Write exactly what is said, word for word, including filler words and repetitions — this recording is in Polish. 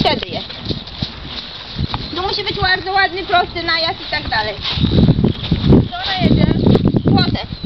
wtedy jest. To musi być bardzo ładny, prosty najazd i tak dalej. Co ona jedzie? Płotek.